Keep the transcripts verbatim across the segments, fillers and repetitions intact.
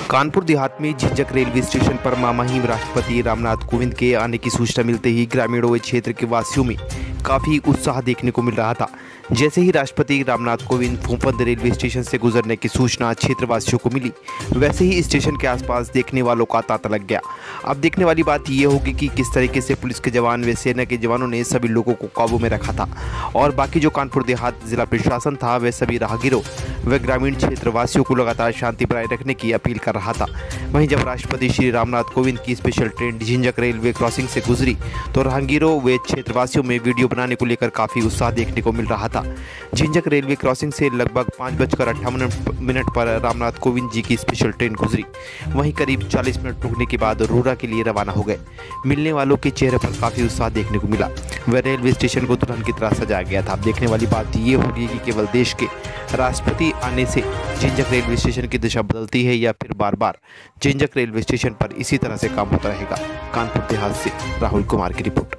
कानपुर देहात में झिंझक railway station पर महामहिम राष्ट्रपति रामनाथ कोविंद के आने की सूचना मिलते ही ग्रामीणों व क्षेत्र के वासियों में काफ़ी उत्साह देखने को मिल रहा था। जैसे ही राष्ट्रपति रामनाथ कोविंद फूफंद रेलवे स्टेशन से गुजरने की सूचना क्षेत्रवासियों को मिली, वैसे ही स्टेशन के आसपास देखने वालों का तांता लग गया। अब देखने वाली बात यह होगी कि किस तरीके से पुलिस के जवान व सेना के जवानों ने सभी लोगों को काबू में रखा था और बाकी जो कानपुर देहात जिला प्रशासन था वह सभी राहगीरों व ग्रामीण क्षेत्रवासियों को लगातार शांति बनाए रखने की अपील कर रहा था। वहीं जब राष्ट्रपति श्री रामनाथ कोविंद की special train Jhinjhak railway crossing से गुजरी तो राहगीरों व क्षेत्रवासियों में वीडियो बनाने को लेकर काफ़ी उत्साह देखने को मिल रहा था। झिंझक रेलवे क्रॉसिंग से लगभग पाँच बजकर अट्ठावन मिनट पर रामनाथ कोविंद जी की स्पेशल ट्रेन गुजरी। वहीं करीब चालीस मिनट रुकने के बाद रोहरा के लिए रवाना हो गए। मिलने वालों के चेहरे पर काफ़ी उत्साह देखने को मिला। वह रेलवे स्टेशन को दुल्हन की तरह सजाया गया था। अब देखने वाली बात ये होगी कि केवल देश के राष्ट्रपति आने से झिंझक रेलवे स्टेशन की दिशा बदलती है या फिर बार बार झिंझक रेलवे स्टेशन पर इसी तरह से काम होता रहेगा। कानपुर देहात से राहुल कुमार की रिपोर्ट।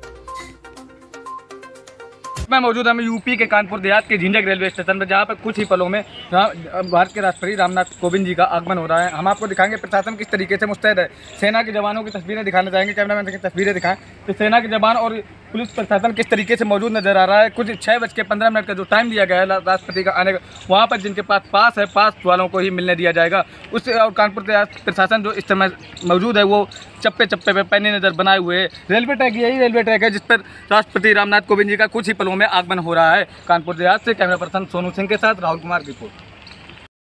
मैं मौजूद हम यूपी के कानपुर देहात के झिंझक रेलवे स्टेशन पर, जहां पर कुछ ही पलों में भारत के राष्ट्रपति रामनाथ कोविंद जी का आगमन हो रहा है। हम आपको दिखाएंगे प्रशासन किस तरीके से मुस्तैद है। सेना के जवानों की तस्वीरें दिखाना चाहेंगे, कैमरामैन की तस्वीरें दिखाएं तो सेना के जवान और पुलिस प्रशासन किस तरीके से मौजूद नजर आ रहा है। कुछ छः बज के पंद्रह मिनट का जो टाइम दिया गया है राष्ट्रपति का आने का, वहाँ पर जिनके पास पास है पास वालों को ही मिलने दिया जाएगा। उस और कानपुर देहात प्रशासन जो इस समय मौजूद है वो चप्पे चप्पे पे पैनी नज़र बनाए हुए है। रेलवे ट्रैक यही रेलवे ट्रैक है जिस पर राष्ट्रपति रामनाथ कोविंद जी का कुछ ही पलों में आगमन हो रहा है। कानपुर देहात से कैमरा पर्सन सोनू सिंह के साथ राहुल कुमार की रिपोर्ट।